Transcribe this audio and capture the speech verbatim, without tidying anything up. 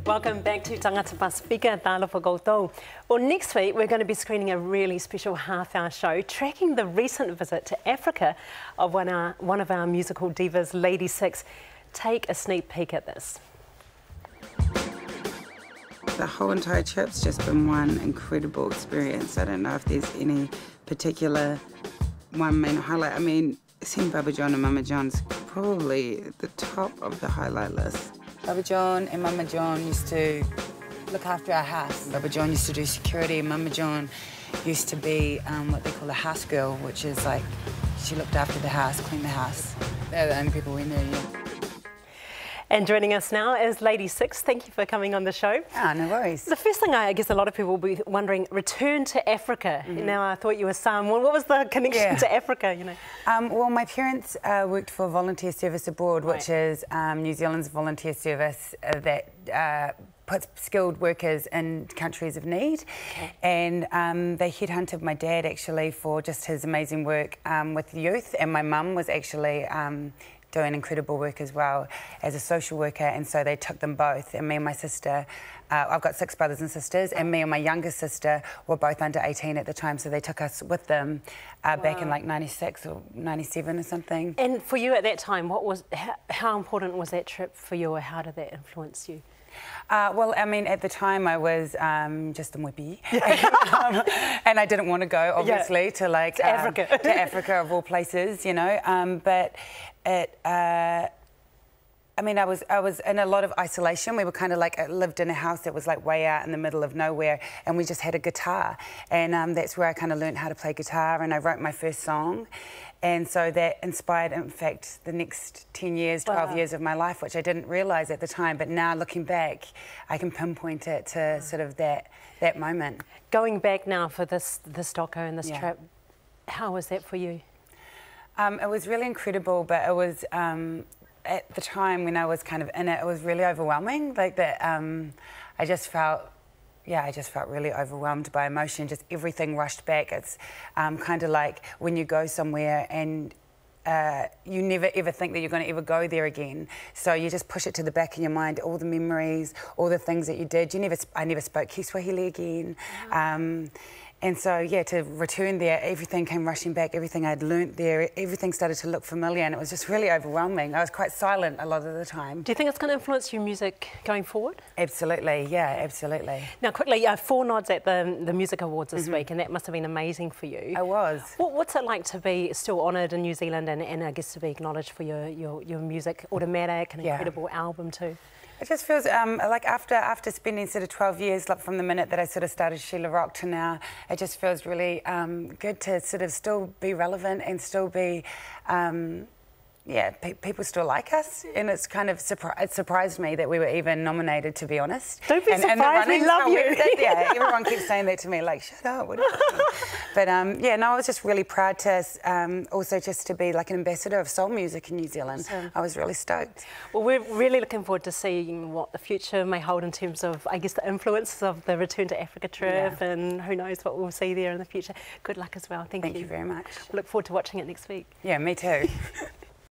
Welcome back to Tangata Pasifika, Tālofa Koutou. Well, next week we're going to be screening a really special half-hour show tracking the recent visit to Africa of one, our, one of our musical divas, Lady Six. Take a sneak peek at this. The whole entire trip's just been one incredible experience. I don't know if there's any particular one main highlight. I mean, seeing Baba John and Mama John's probably at the top of the highlight list. Baba John and Mama John used to look after our house. Baba John used to do security, and Mama John used to be um, what they call a house girl, which is like she looked after the house, cleaned the house. They're the only people we knew, yeah. And joining us now is Lady Six. Thank you for coming on the show. Ah, no worries. The first thing I, I guess a lot of people will be wondering, return to Africa. Mm-hmm. Now, I thought you were Samoan. What was the connection yeah. to Africa, you know? Um, well, my parents uh, worked for Volunteer Service Abroad, right. which is um, New Zealand's volunteer service uh, that uh, puts skilled workers in countries of need. Okay. And um, they headhunted my dad, actually, for just his amazing work um, with youth. And my mum was actually Um, doing incredible work as well as a social worker, and so they took them both. And me and my sister, uh, I've got six brothers and sisters, and me and my younger sister were both under eighteen at the time, so they took us with them uh, wow. back in like ninety-six or ninety-seven or something. And for you at that time, what was how, how important was that trip for you, or how did that influence you? Uh, well, I mean, at the time I was um, just a whippy, um, and I didn't want to go, obviously, yeah. to like to um, Africa, to Africa of all places, you know. Um, but it, uh, I mean, I was I was in a lot of isolation. We were kind of like I lived in a house that was like way out in the middle of nowhere, and we just had a guitar, and um, that's where I kind of learned how to play guitar, and I wrote my first song. And so that inspired, in fact, the next ten years, twelve wow. years of my life, which I didn't realise at the time. But now, looking back, I can pinpoint it to wow. sort of that that moment. Going back now for this this doco and this yeah. trip, how was that for you? Um, it was really incredible, but it was um, at the time when I was kind of in it, it was really overwhelming. Like that, um, I just felt. Yeah, I just felt really overwhelmed by emotion, just everything rushed back. It's um, kind of like when you go somewhere and uh, you never ever think that you're going to ever go there again. So you just push it to the back of your mind, all the memories, all the things that you did. You never, I never spoke Kiswahili again. Wow. Um, And so, yeah, to return there, everything came rushing back, everything I'd learnt there, everything started to look familiar, and it was just really overwhelming. I was quite silent a lot of the time. Do you think it's going to influence your music going forward? Absolutely, yeah, absolutely. Now, quickly, uh, four nods at the, the Music Awards this mm-hmm. week, and that must have been amazing for you. It was. What, what's it like to be still honoured in New Zealand and, and I guess to be acknowledged for your, your, your music? Automatic, an yeah. incredible album too. It just feels um, like after after spending sort of twelve years, like from the minute that I sort of started Sheila Rock to now, it just feels really um, good to sort of still be relevant and still be, um, yeah, pe people still like us, and it's kind of surpri it surprised me that we were even nominated, to be honest. Don't be and, surprised, and we love you. Website, yeah, everyone keeps saying that to me, like, shut up, what are you doing? But um, yeah, no, I was just really proud to um, also just to be like an ambassador of soul music in New Zealand. Awesome. I was really stoked. Well, we're really looking forward to seeing what the future may hold in terms of, I guess, the influences of the Return to Africa trip, yeah. and who knows what we'll see there in the future. Good luck as well. Thank, Thank you. you very much. Look forward to watching it next week. Yeah, me too.